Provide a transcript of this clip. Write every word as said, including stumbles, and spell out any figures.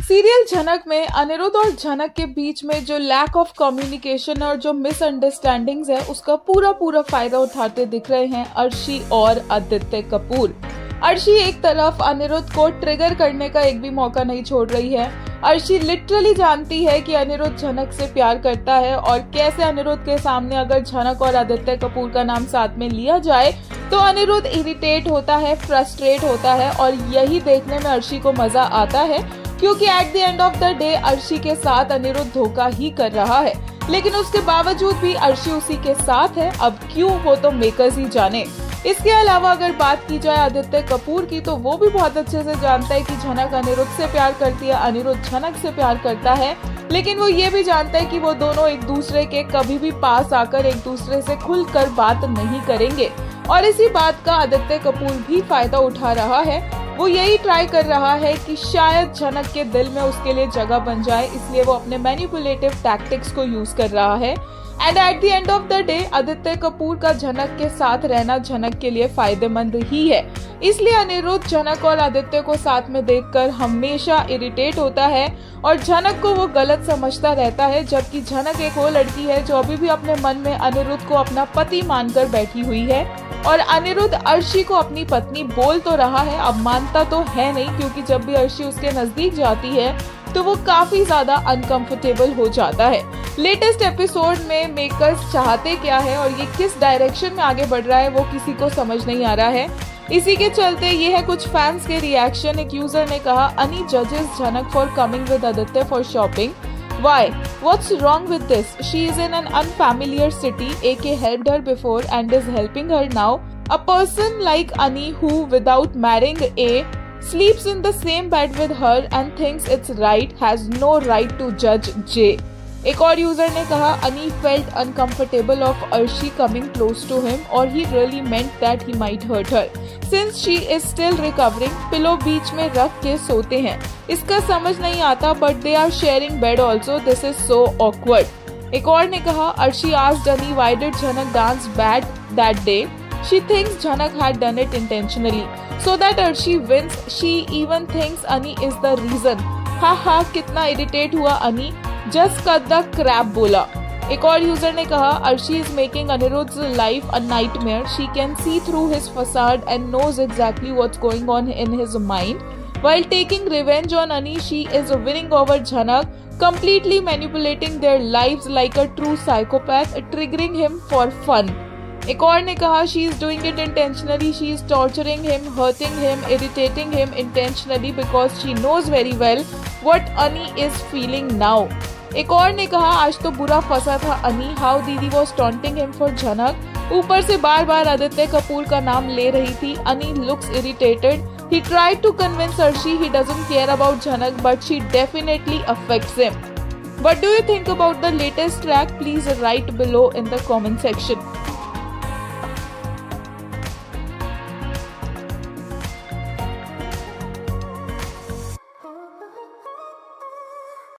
Serial झनक में अनिरुद्ध और झनक के बीच में जो लैक ऑफ कम्युनिकेशन और जो मिसअंडरस्टैंडिंग्स है उसका पूरा पूरा फायदा उठाते दिख रहे हैं अर्शी और आदित्य कपूर। अर्शी एक तरफ अनिरुद्ध को ट्रिगर करने का एक भी मौका नहीं छोड़ रही है। अर्शी लिटरली जानती है कि अनिरुद्ध झनक से प्यार करता है और कैसे अनिरुद्ध के सामने अगर झनक और आदित्य कपूर का नाम साथ में लिया जाए तो अनिरुद्ध इरिटेट होता है, फ्रस्ट्रेट होता है और यही देखने में अर्शी को मजा आता है क्योंकि at the end of the day Arshi के साथ अनिरुद्ध धोखा ही कर रहा है, लेकिन उसके बावजूद भी अर्शी उसी के साथ है। अब क्यों हो तो मेकर्स ही जाने। इसके अलावा अगर बात की जाए आदित्य कपूर की तो वो भी बहुत अच्छे से जानता है कि झनक अनिरुद्ध से प्यार करती है, अनिरुद्ध झनक से प्यार करता है, लेकिन वो ये भी जानता है कि वो दोनों एक दूसरे के कभी भी पास आकर एक दूसरे से खुलकर बात नहीं करेंगे और इसी बात का आदित्य कपूर भी फायदा उठा रहा है। वो यही ट्राई कर रहा है कि शायद झनक के दिल में उसके लिए जगह बन जाए, इसलिए वो अपने मैनिपुलेटिव टैक्टिक्स को यूज कर रहा है। And at the end of the day Aditya Kapoor का झनक के साथ रहना झनक के लिए फायदेमंद ही है, इसलिए अनिरुद्ध झनक और आदित्य को साथ में देखकर हमेशा इरिटेट होता है और झनक को वो गलत समझता रहता है, जबकि झनक एक वो लड़की है जो अभी भी अपने मन में अनिरुद्ध को अपना पति मानकर बैठी हुई है और अनिरुद्ध अर्शी को अपनी पत्नी बोल तो रहा है, अब मानता तो है नहीं क्योंकि जब भी अर्शी उसके नजदीक जाती है तो वो काफी ज्यादा अनकंफर्टेबल हो जाता है। लेटेस्ट एपिसोड में मेकर्स चाहते क्या है और ये किस डायरेक्शन में आगे बढ़ रहा है वो किसी को समझ नहीं आ रहा है। इसी के चलते ये है कुछ फैंस के रिएक्शन। एक यूजर ने कहा, अनी जजेस Jhanak for coming with Aditya for shopping. Why? What's wrong with this? She is in an unfamiliar city, A K helped her before and is helping her now. A person like Ani who, without marrying A, sleeps in the same bed with her and thinks it's right, has no right to judge J. एक और user ने कहा, Ani felt uncomfortable of Arshi coming close to him or he really meant that he might hurt her. Since she is still recovering, pillow बीच में रख के सोते हैं। इसका समझ नहीं आता but they are sharing bed also. This is so awkward. एक और ने कहा, Arshi asked Ani why did Jhanak dance bad that day. She thinks Jhanak had done it intentionally so that Arshi wins. She even thinks Ani is the reason. हा हा कितना irritate हुआ Ani. Just cut the crap बोला। एक और user ने कहा, Arshi is making Aniruddh's life a nightmare. She can see through his facade and knows exactly what's going on in his mind. While taking revenge on Ani, she is winning over Jhanak, completely manipulating their lives like a true psychopath, triggering him for fun. एक और ने कहा, she is doing it intentionally. She is torturing him, hurting him, irritating him intentionally because she knows very well what Ani is feeling now. एक और ने कहा, आज तो बुरा फंसा था Ani, how दीदी was taunting him for झनक. ऊपर से बार बार आदित्य कपूर का नाम ले रही थी. Ani looks irritated. He tried to convince Arshi he doesn't care about झनक, but she definitely affects him. What do you think about the latest track? Please write below in the comment section.